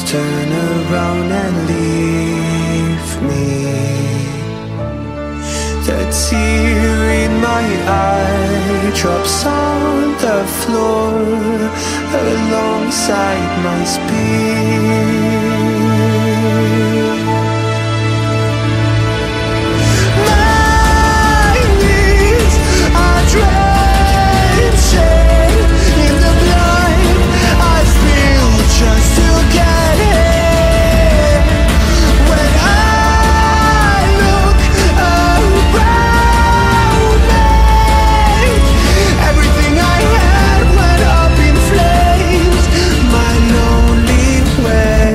Just turn around and leave me. The tear in my eye drops on the floor alongside my speed. My knees are drenching in the blood I spill just to get here. When I look around me, everything I had went up in flames. My lonely way.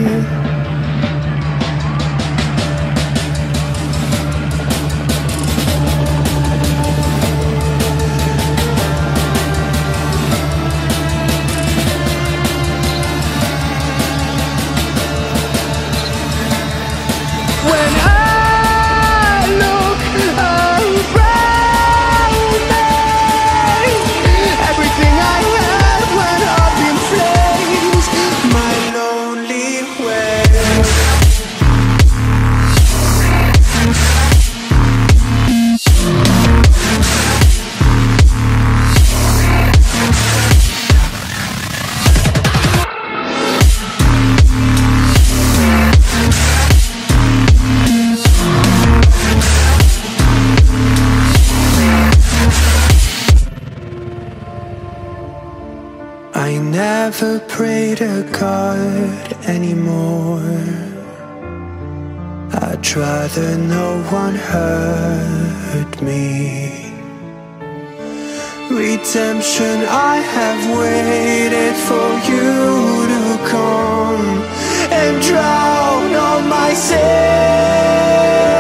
When I look around me, everything I had went up in flames. My lonely way. I never pray to God anymore. I'd rather no one hurt me. Redemption, I have waited for you to come and drown all my sin.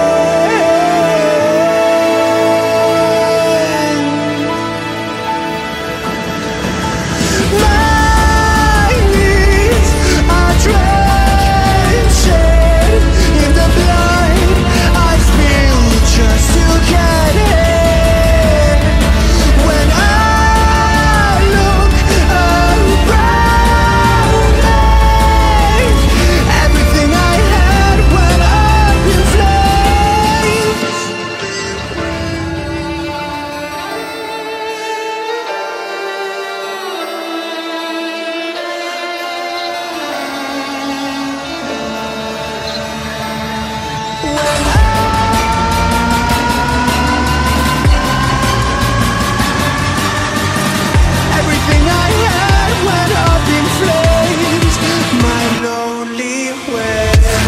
My knees are drenching in the blood I spill just to get here. When I look around me, everything I had went up in flames. Everything I had went up in flames. My lonely way.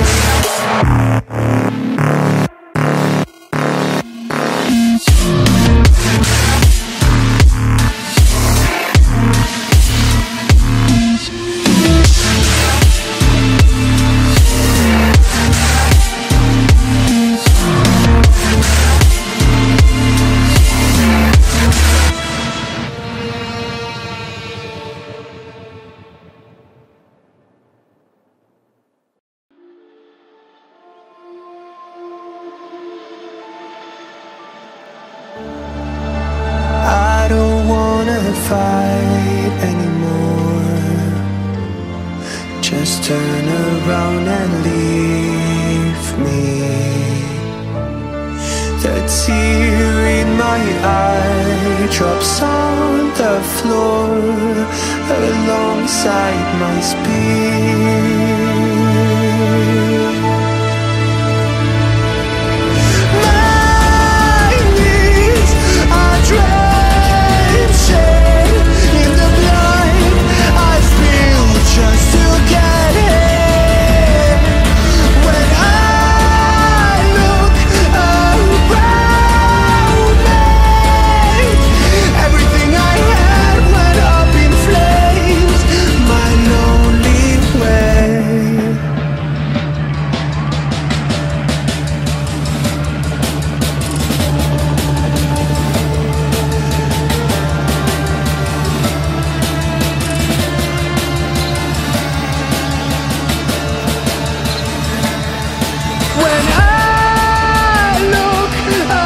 I don't wanna fight anymore. Just turn around and leave me. The tear in my eye drops on the floor alongside my speed. My knees are drenching in the blood I spill just to get here. When I look around me, everything I had went up in flames. My lonely way. When I look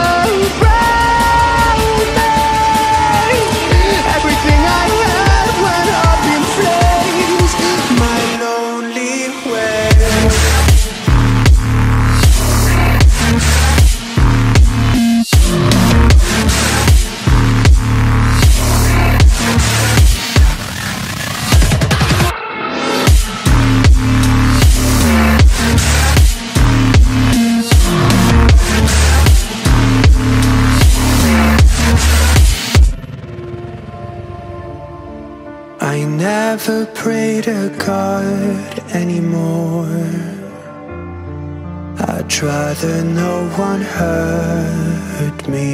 around me, everything I had went up in flames. My lonely never pray to God anymore. I'd rather no one hurt me.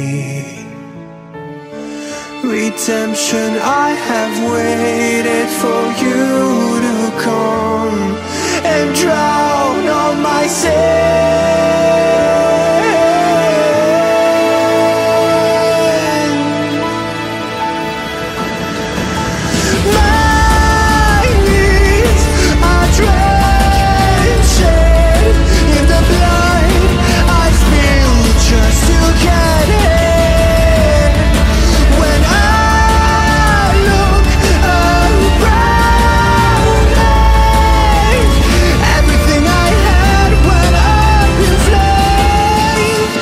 Redemption, I have waited for you to come and drown all my sins. My knees are drenched in the blood I spilled just to get in. When I look around me, everything I had went up in flames.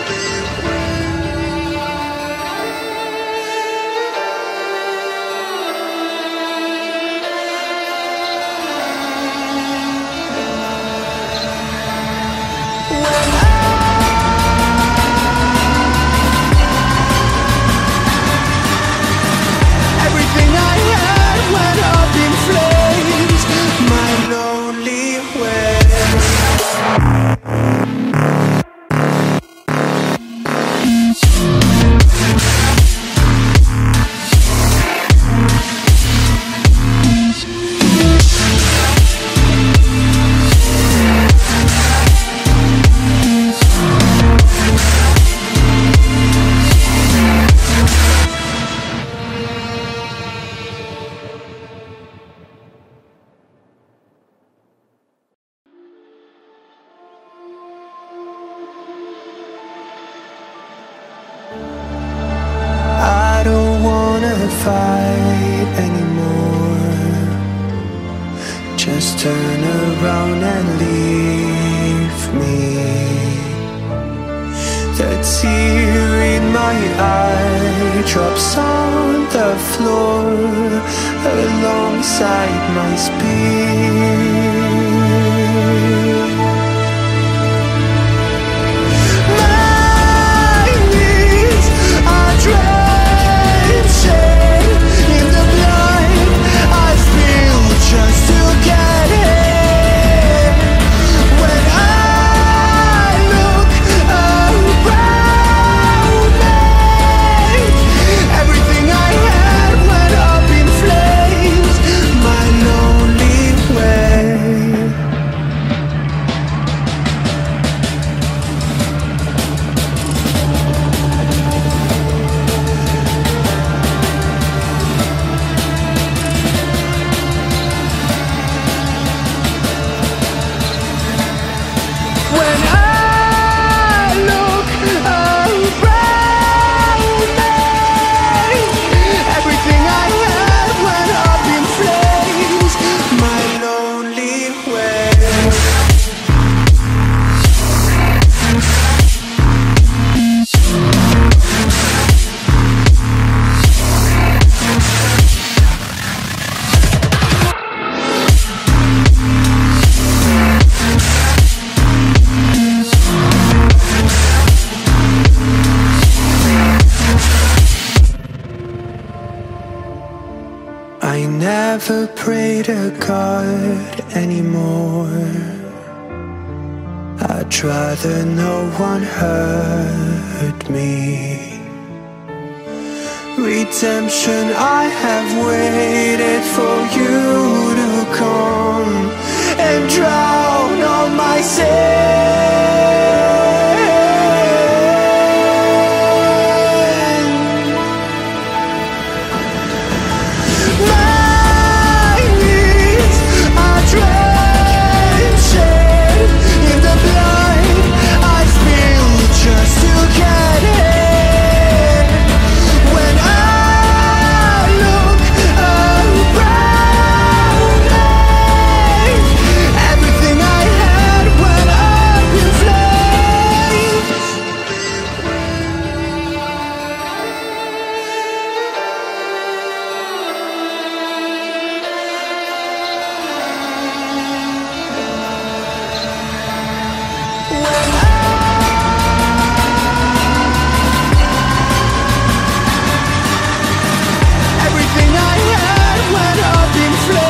Everything I had went up in flames. My lonely way. I don't wanna fight anymore. Just turn around and leave me. The tear in my eye drops on the floor alongside my speech. My knees are drenched in the blood I spilled just to get in. When I look around me, everything I had went up in flames. My lonely way. When I look around me, everything I had went up in flames. My lonely way. I never pray to God anymore. I'd rather no one hurt me. Redemption, I have waited for you to come and drown all my sins. My knees are drenched in the blood I spilled just to get in. When I look around me, everything I had went up in flames. Everything I had went up in flames.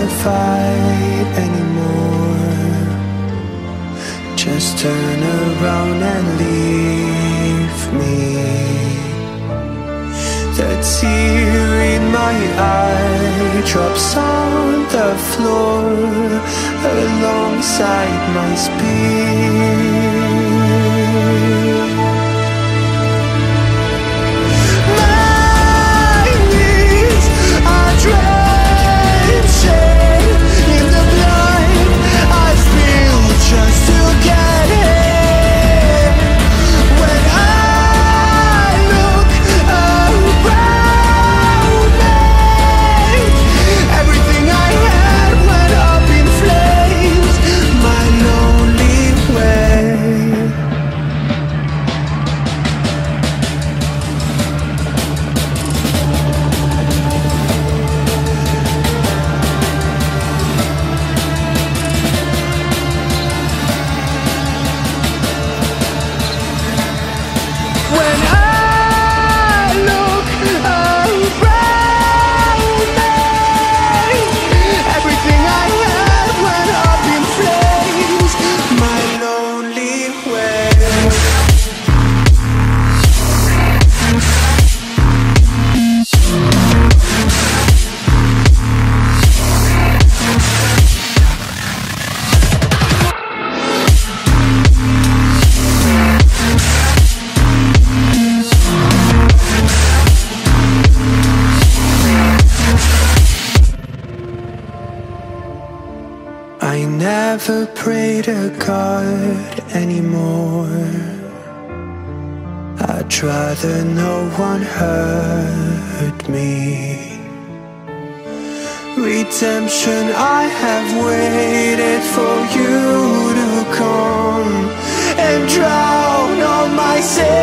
fight anymore. Just turn around and leave me. The tear in my eye drops on the floor alongside my speech. My knees are drenching in the blood I spill just to get in. When I look around me, everything I had went up in flames. My lonely way. When I look around me, everything I had went up in flames. My lonely way. I never pray to God anymore. I'd rather no one hurt me. Redemption, I have waited for you to come and drown all my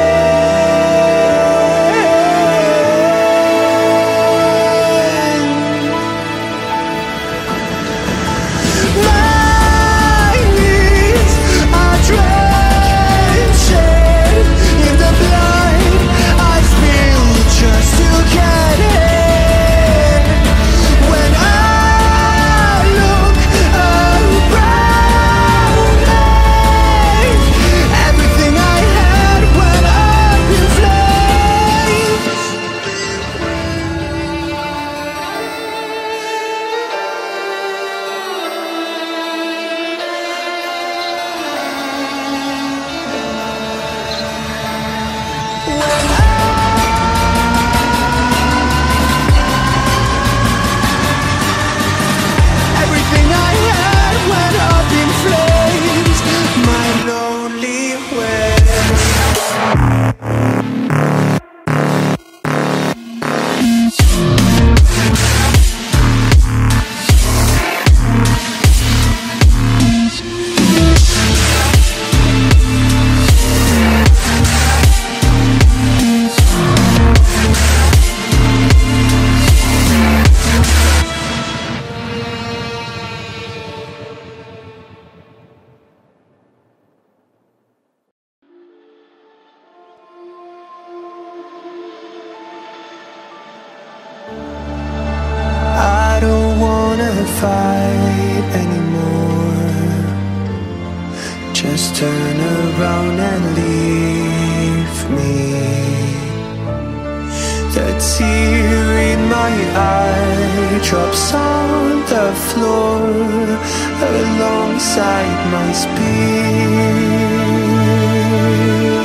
My knees are drenching in the blood I spill just to get in. When I look around me, everything I had went up in flames. Everything I had went up in flames. My lonely way. I don't wanna fight anymore. Just turn around and leave me. The tear in my eye drops on the floor alongside my speech.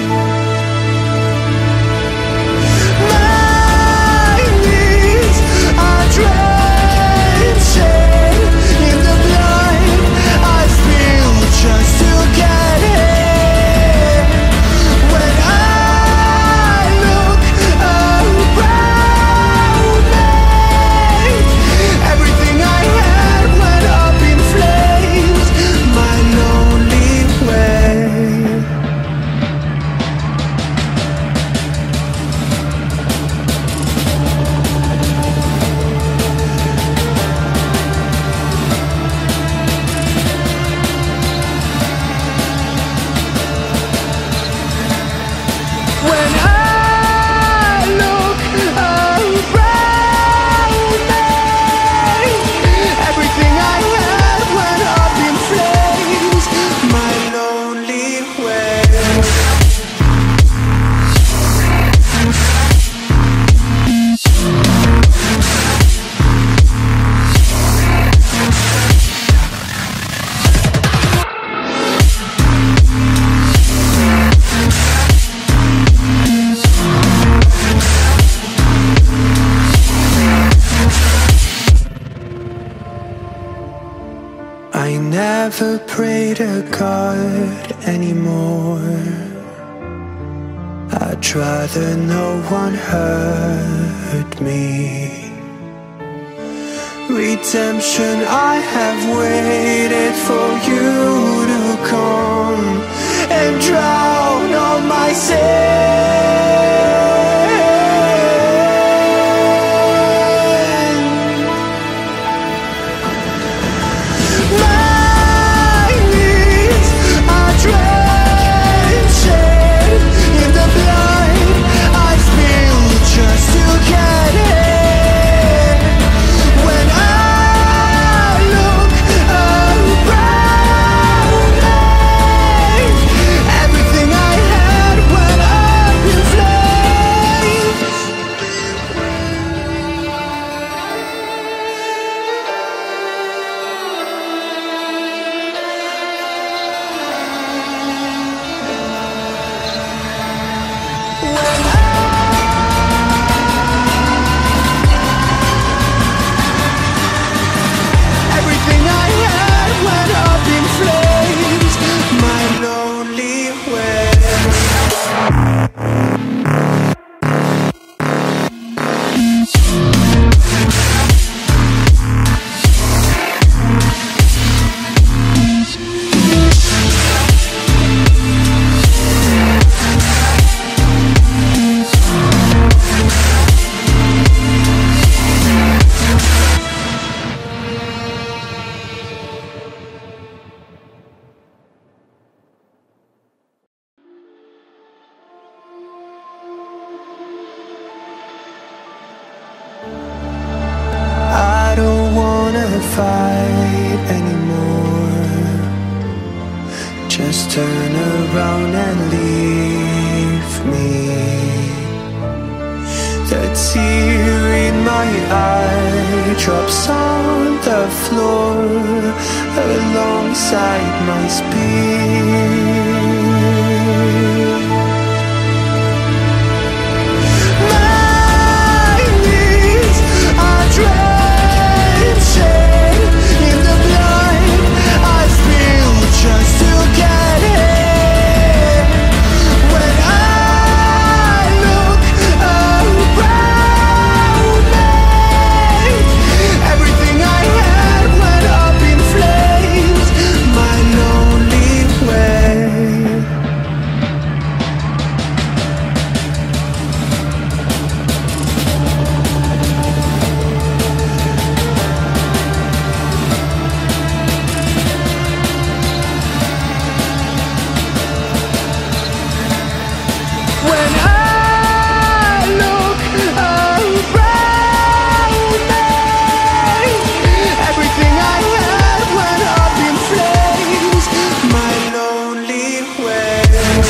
My knees are drenching in the blood I spill just to get in. When I look around me, everything I had went up in flames. My lonely way. When I look around me, everything never pray to God anymore. I'd rather no one hurt me. Redemption, I have waited for you to come and drown all my sins. My knees are drenched in the blood I spilled just to get in. When I look around me, everything I had went up in flames. Everything I had went up in flames. My lonely way. I don't wanna fight anymore. Just turn around and leave me. The tear in my eye drops on the floor alongside my speech. My knees are drenched in the blood I spilled just to get in. When I look around me, everything I had went up in flames. My lonely way. When I look around me, everything I had went up in flames. My lonely way.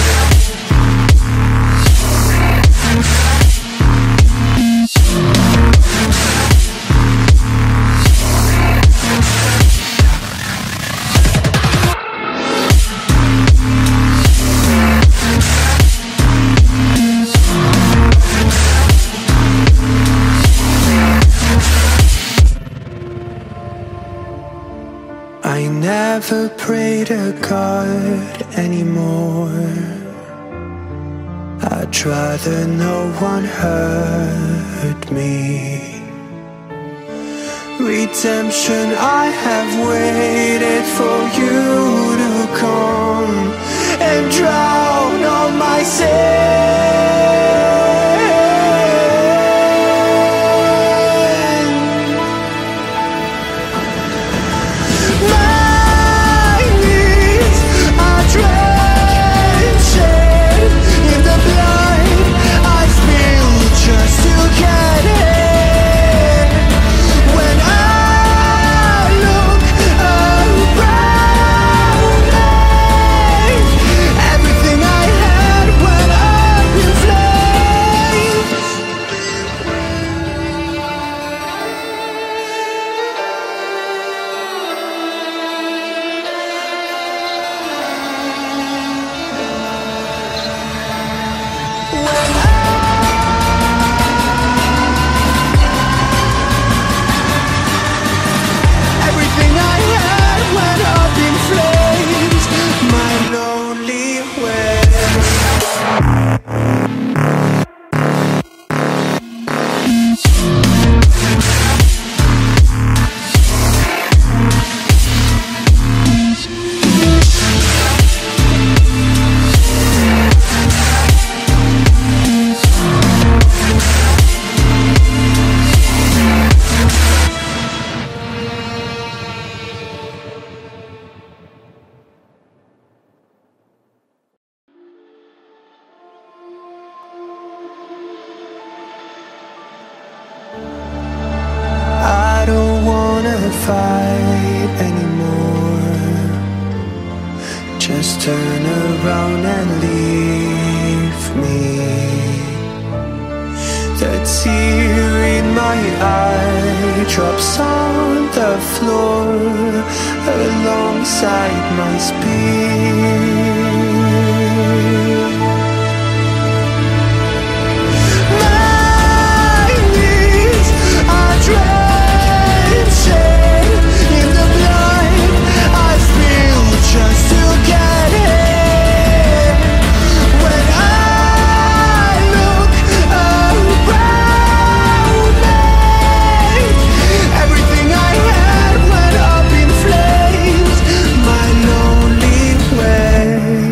I never pray to God anymore. I'd rather no one hurt me. Redemption, I have waited for you to come and drown all my sins. My knees are drenched in the blood I spilled just to get in. When I look around me, everything I had went up in fight anymore. Just turn around and leave me. The tear in my eye drops on the floor alongside my speed. My knees are drenching in the blood I spill just to get in. When I look around me, everything I had went up in flames. My lonely way.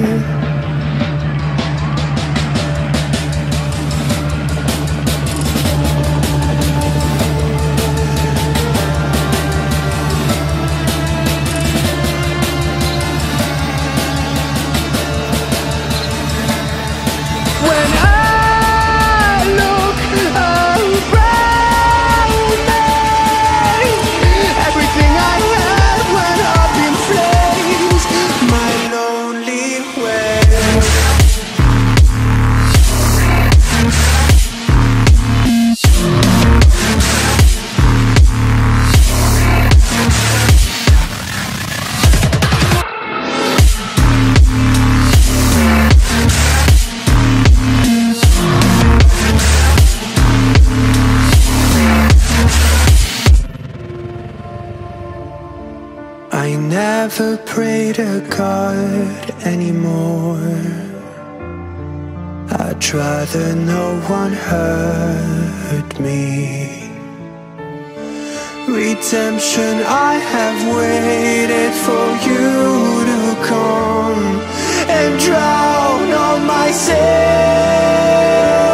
When I look around me, everything I had went up in flames. My lonely way. I never pray to God anymore. I'd rather no one hurt me. Redemption, I have waited for you to come and drown all my sin.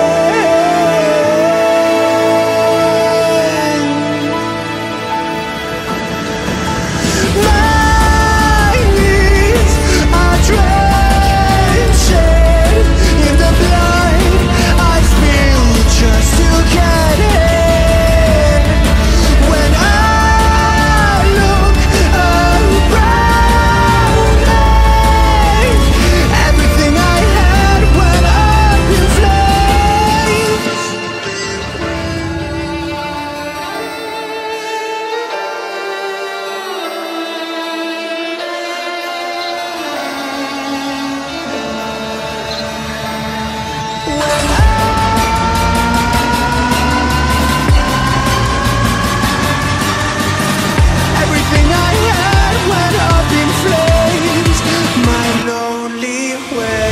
My knees are drenching in the blood I spill just to get in. When I look around me, everything I had went up in flames. Everything I had went up in flames. My lonely way.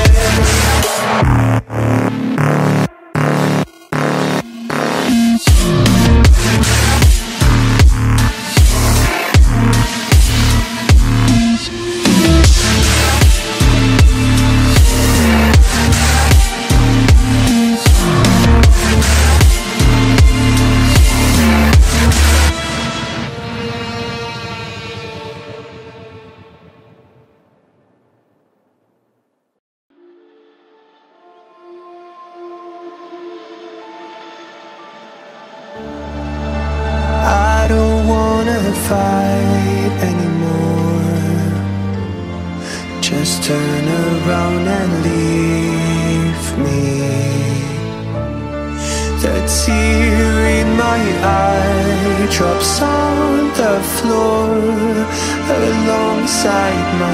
I don't wanna fight anymore. Just turn around and leave me. The tear in my eye drops on the floor alongside my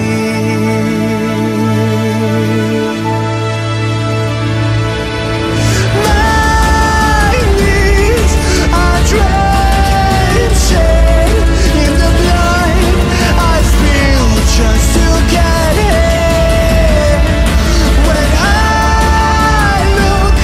speed. My knees are drenching in the blood I spill just to get in. When I look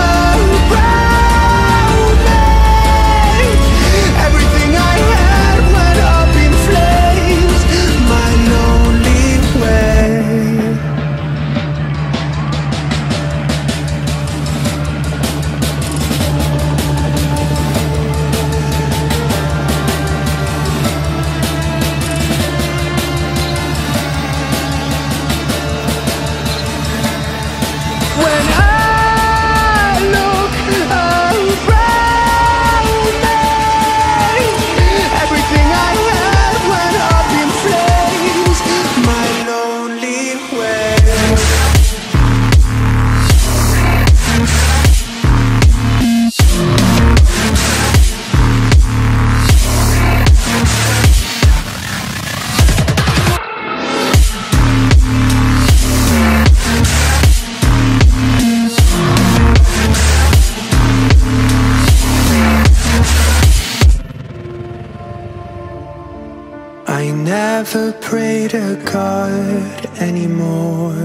around me, everything I had went up in flames. My lonely way. never pray to God anymore.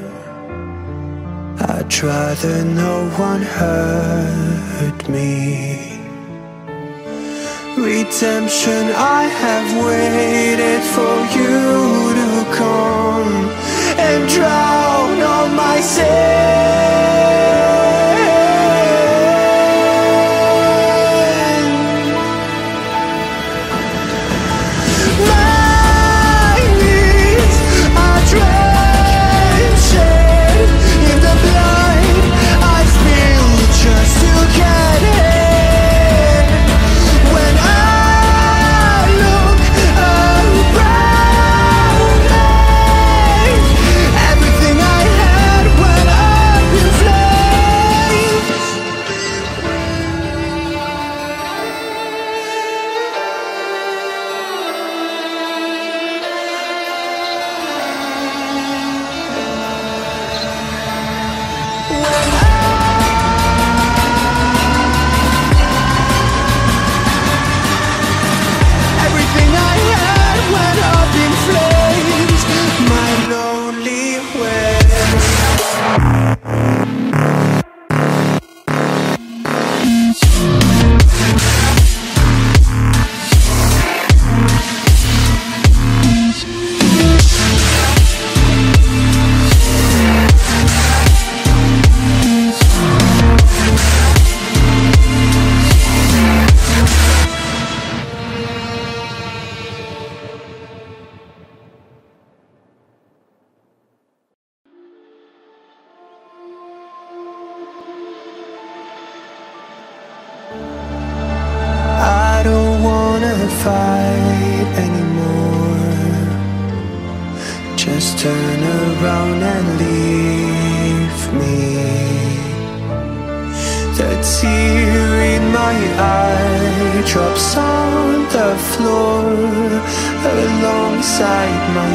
I'd rather no one hurt me. Redemption, I have waited for you to come and drown all my sins. My knees are drenching in the blood I spilled just to get in. When I look around me, everything I had went up in flames. Everything I had went up in flames. My lonely ways. I don't wanna fight anymore. Just turn around and leave me. The tear in my eye drops on the floor alongside my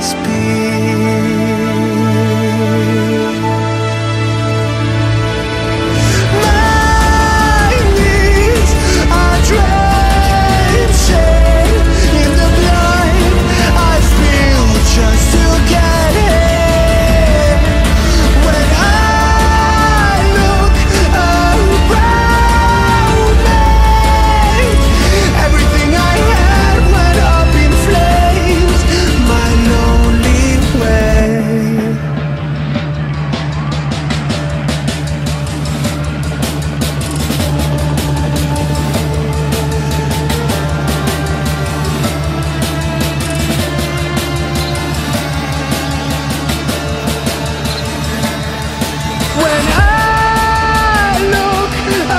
speech. My knees are drenching in the blood I spilled just to get in. When I look around me, everything I had went up in flames. My lonely way. When I look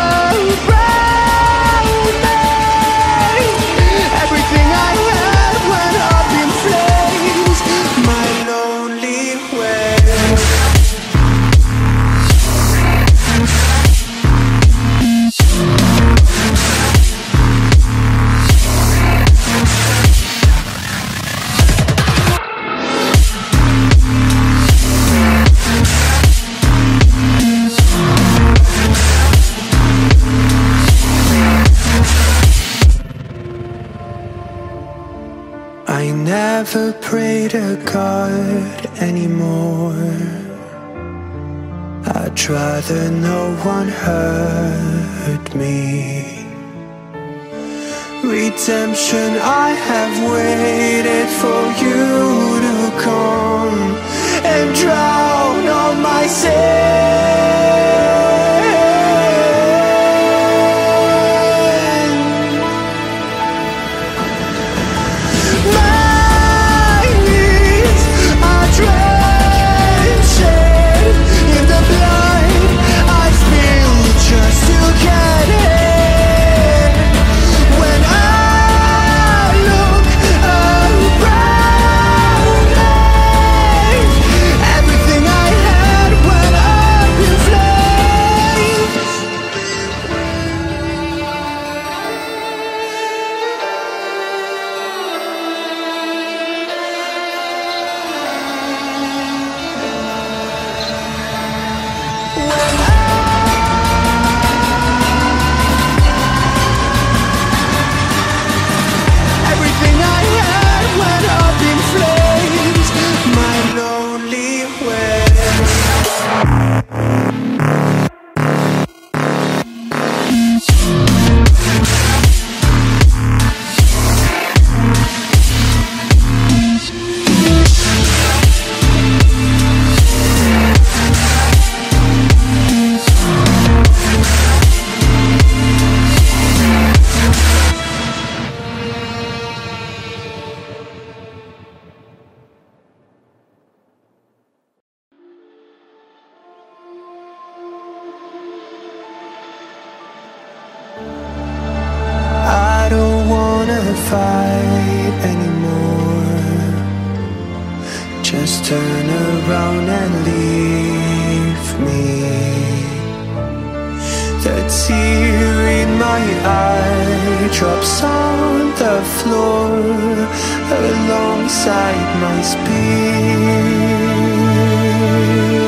around me, everything I had went up in flames. My lonely way. I never pray to God anymore. I'd rather no one hurt me. Redemption, I have waited for you to come and drown all my sins. My knees are drenching in the blood I spilled just to get in. When I look around me, everything I had went up in flames. wanna fight anymore. Just turn around and leave me. The tear in my eye drops on the floor alongside my speed.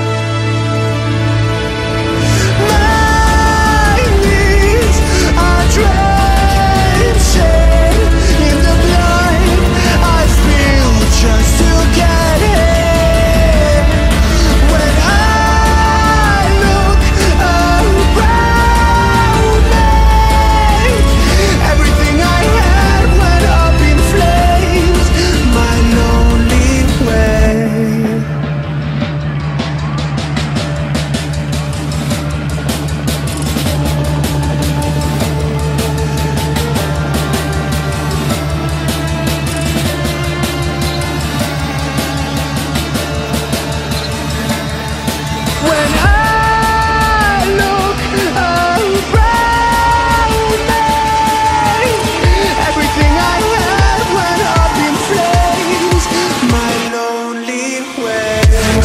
My knees are drenching in the blood I spill just to get in. When I look around me, everything I had went up in flames. My lonely way. When I look around me, everything I had went up in flames. My lonely way.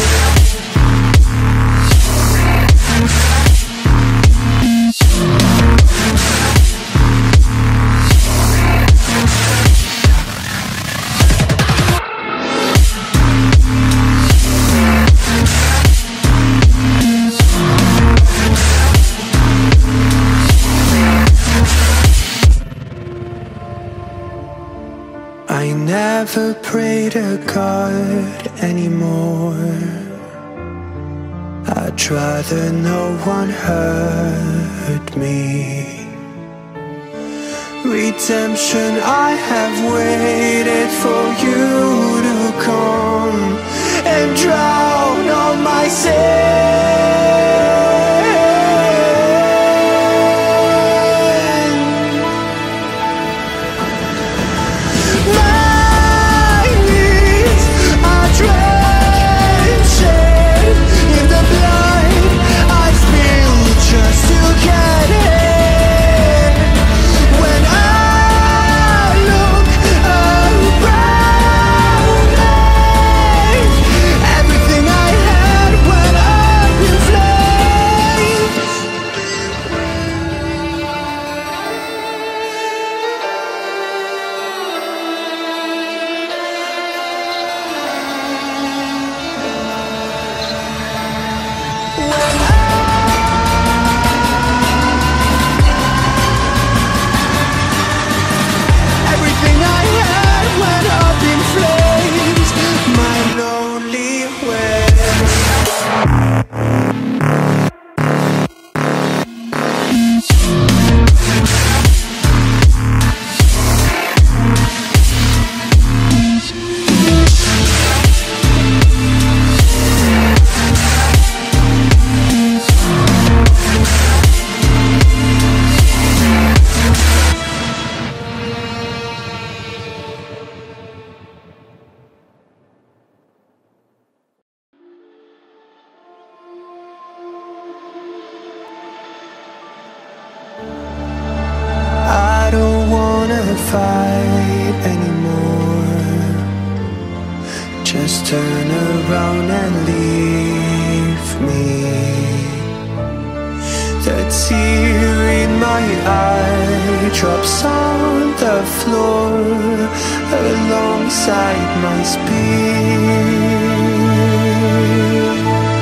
I never pray to God anymore. I'd rather no one hurt me. Redemption, I have waited for you to come and drown all my sin. My knees are drenching in the blood I spill just to get in. When I look around me, everything I had went up in flames. Everything I had went up in flames. My lonely way. I don't wanna fight anymore. Just turn around and leave me. The tear in my eye drops on the floor alongside my speed.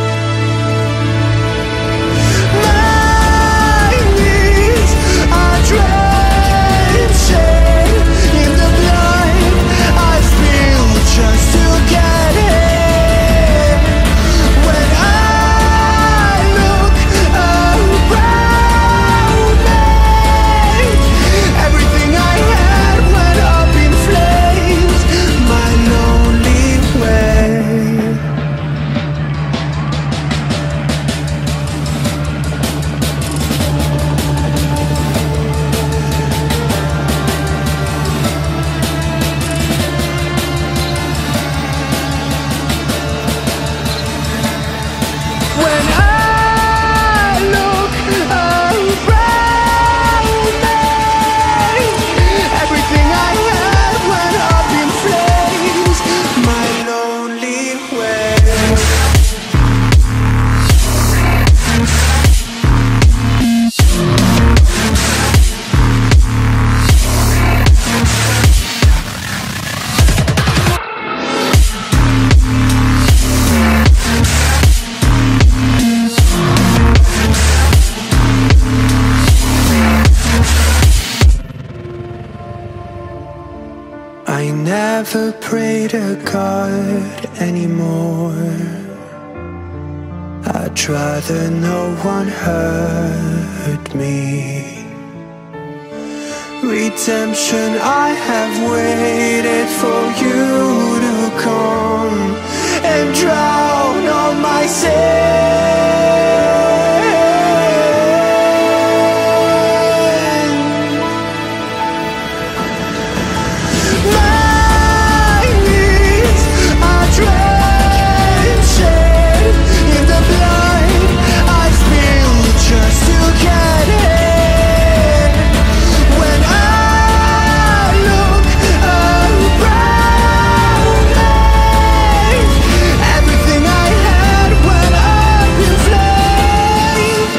My knees are drenching in the blood I spill just to get in. When I look around me, everything I had went up in flames. My lonely way. never pray to God anymore. I'd rather no one hurt me. Redemption, I have waited for you to come and drown all my sins. My knees are drenched in the blood I spilled just to get in. When I look around me, everything I had went up in flames.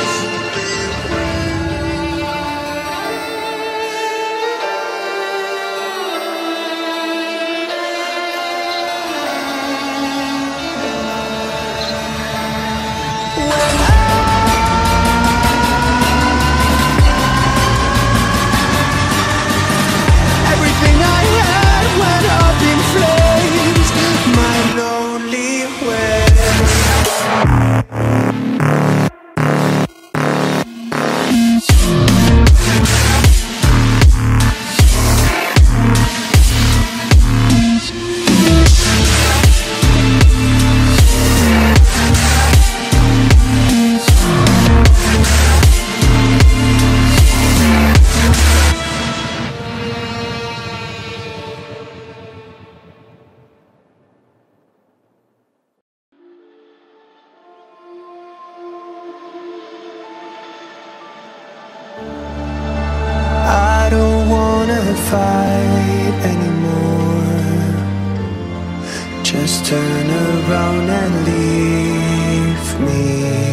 Everything I had went up in flames. My lonely way. I don't wanna fight anymore. Just turn around and leave me.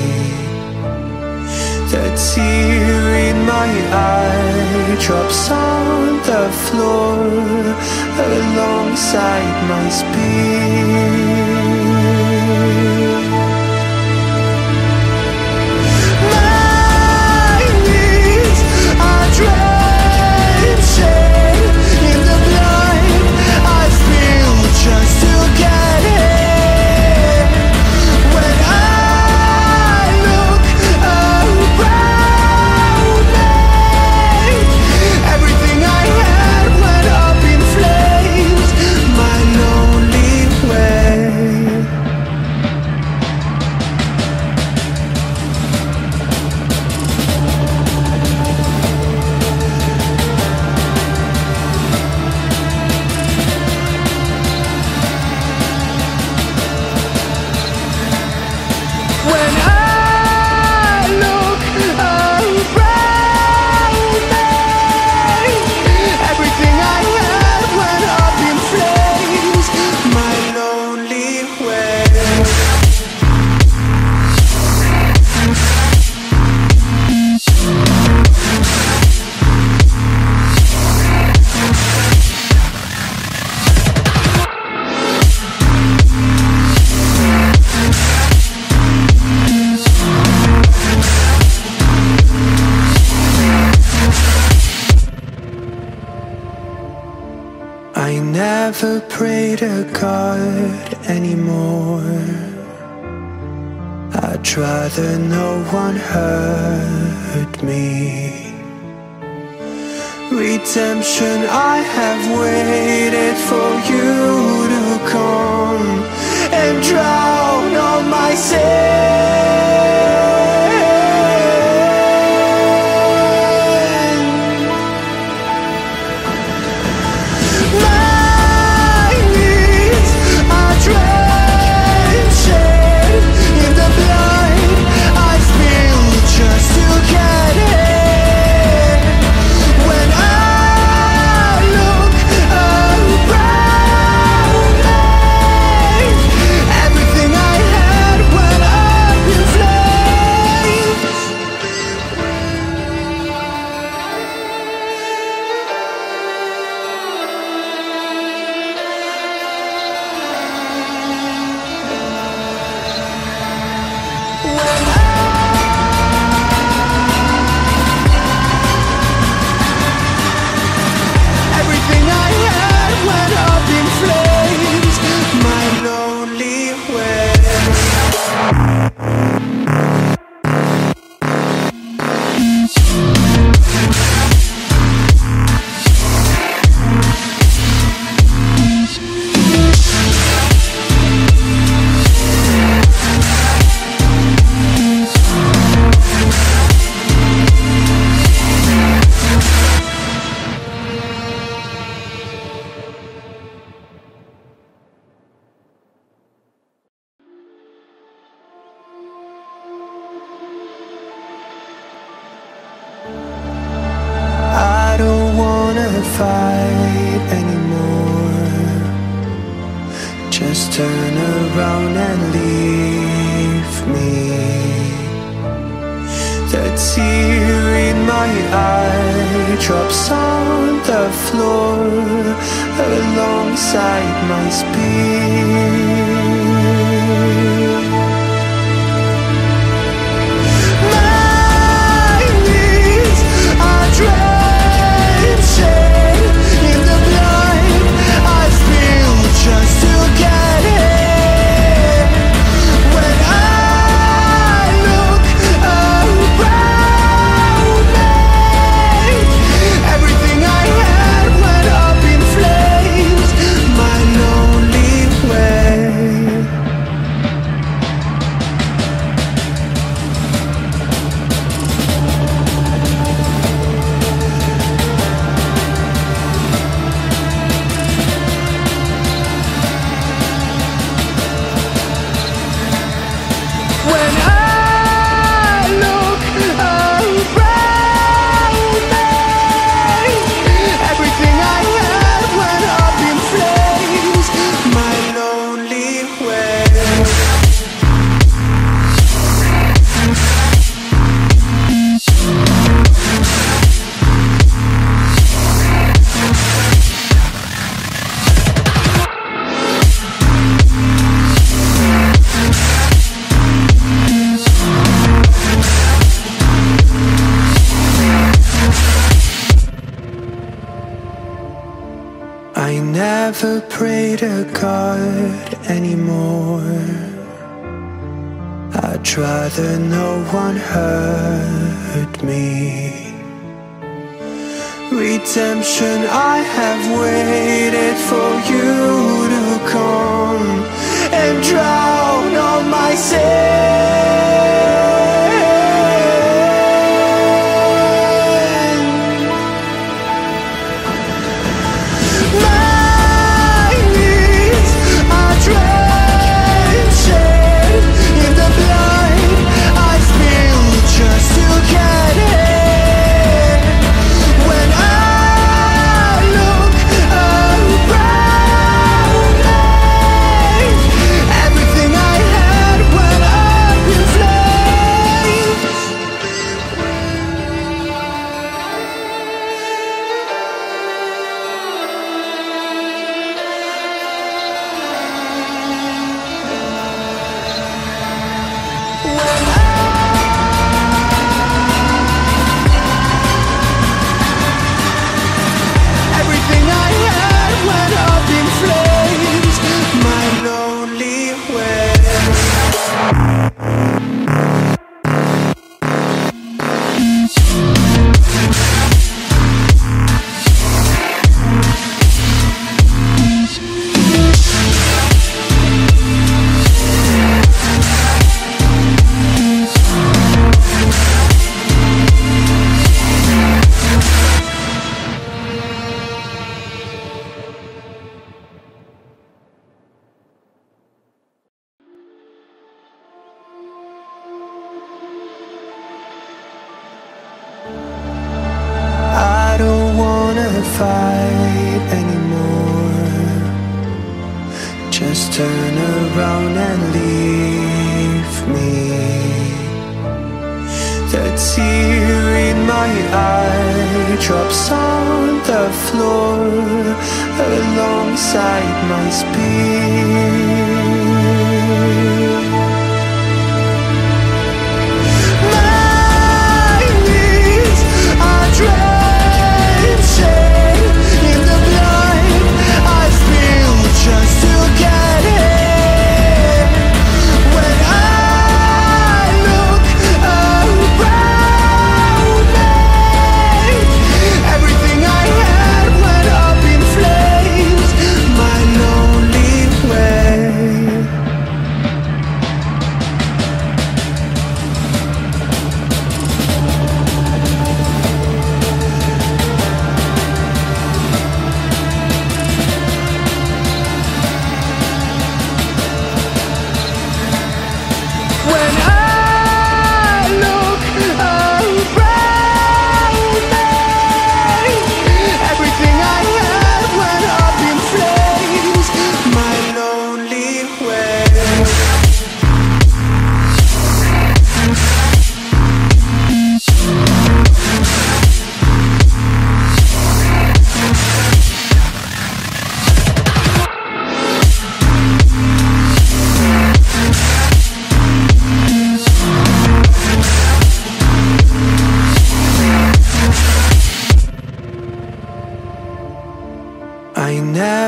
The tear in my eye drops on the floor alongside my speech. My knees are drenched in the blood I spilled just to get in. When I look around me, everything I had went up in flames. My lonely way. When I look around me, everything I had went up in flames. My lonely way. I never pray to God anymore. I'd rather no one hurt me. Redemption, I have waited for you to come and drown all my sins. My knees are drenched in the blood I spilled just to get in. When I look around me, everything I had went up in flames. fight anymore. Just turn around and leave me. The tear in my eye drops on the floor alongside my speed. My knees are drenching in the blood I spill just to get in. When I look around me, everything I had went up in flames. My lonely way. When I look around me, everything I had went up in flames. My lonely way. I never pray to God anymore. I'd rather no one hurt me. Redemption, I have waited for you to come and drown all my sin. My knees are drenching in the blood I spill just to get in. When I look around me, everything I had went up in flames. Everything I had went up in flames. My lonely way. I don't wanna fight anymore. Just turn around and leave me. The tear in my eye drops on the floor alongside my speed. My knees are drenching in the blood I spill just to get in. When I look around me, everything I had went up in flames. My lonely way.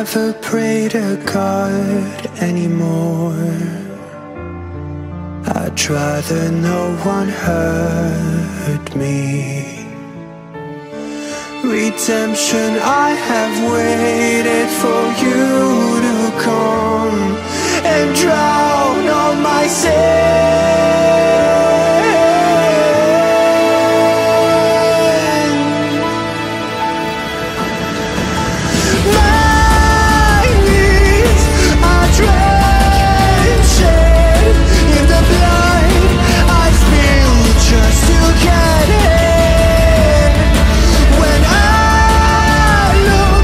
never pray to God anymore. I'd rather no one hurt me. Redemption, I have waited for you to come and drown all my sins. My knees are drenching in the blood I spill just to get in. When I look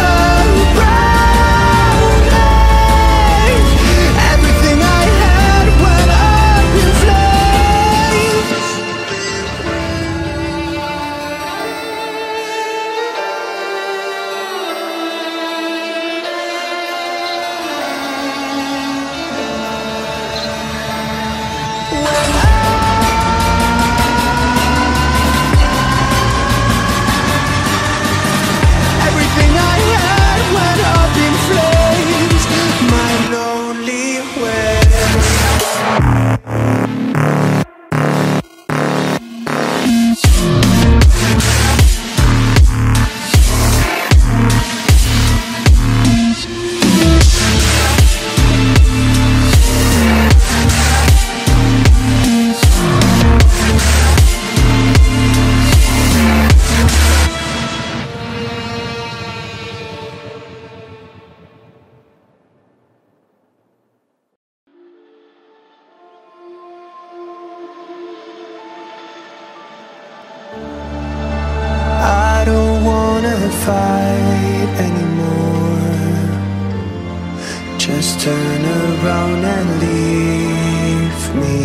around me, everything I had went up in flames. Everything I had went up in flames. My lonely ways. I don't wanna fight anymore. Just turn around and leave me.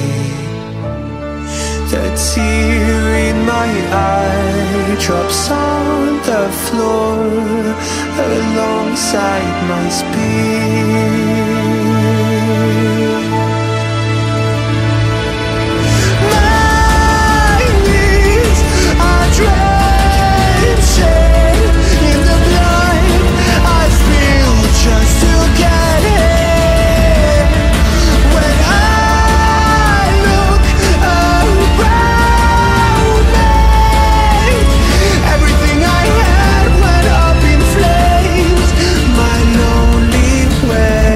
The tear in my eye drops on the floor alongside my speech. My knees are drenching in the blood I spill just to get in. When I look around me, everything I had went up in flames. My lonely way.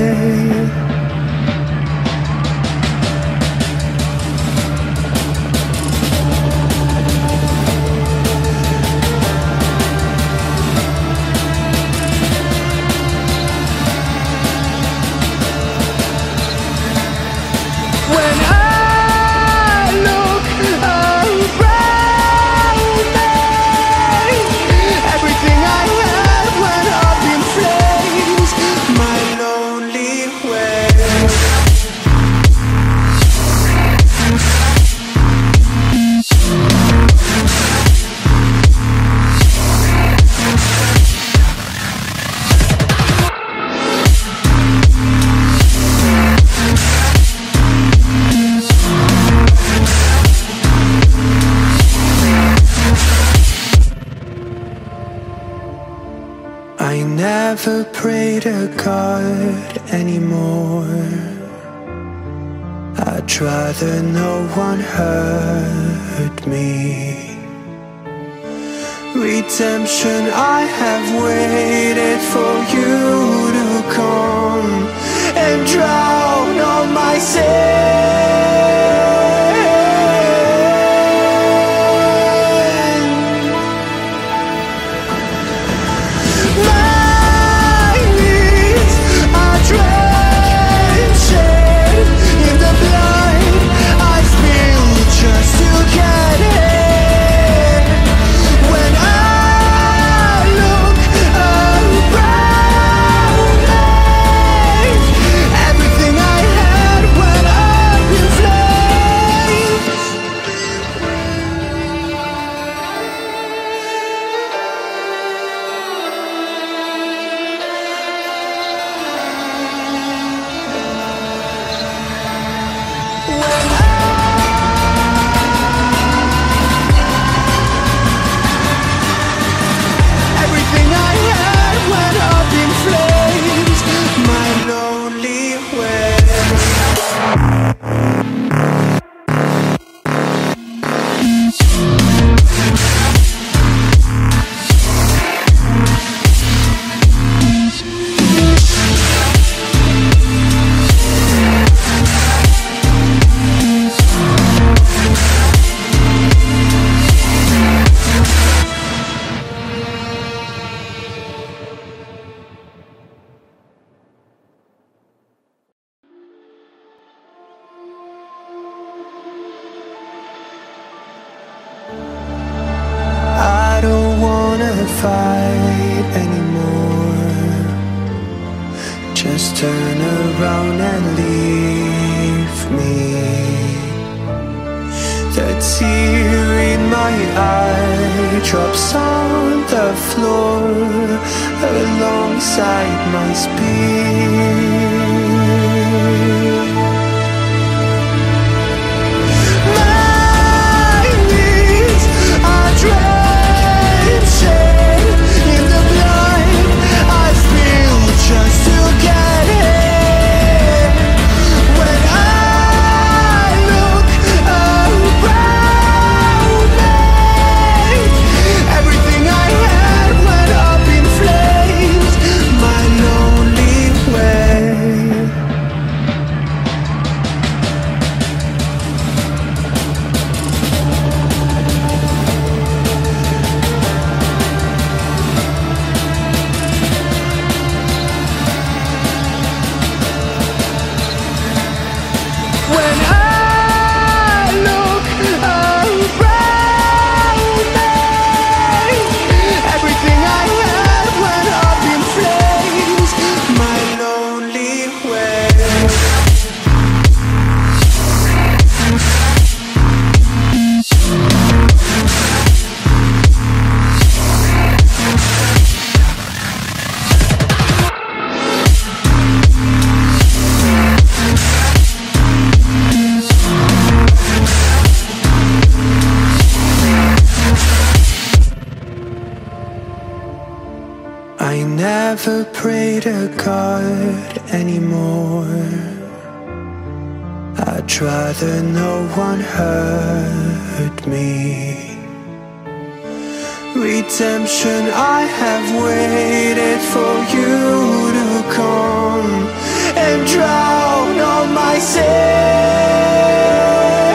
When I look around me, everything I had went up in flames. My lonely way. I never pray to God anymore. I'd rather no one hurt me. Redemption, I have waited for you to come and drown all my sins. My knees are drenching in the blood I spill just to get in. When I look around me, everything I had went up in bother fight anymore. Just turn around and leave me. The tear in my eye drops on the floor alongside my speed. My knees are drenching in the blood I spill just to get in. When I look around me, everything I had went up in flames. My lonely way. When I look around me, everything I had went up in flames. My lonely way. I never pray to God anymore. I'd rather no one hurt me. Redemption, I have waited for you to come and drown all my sins.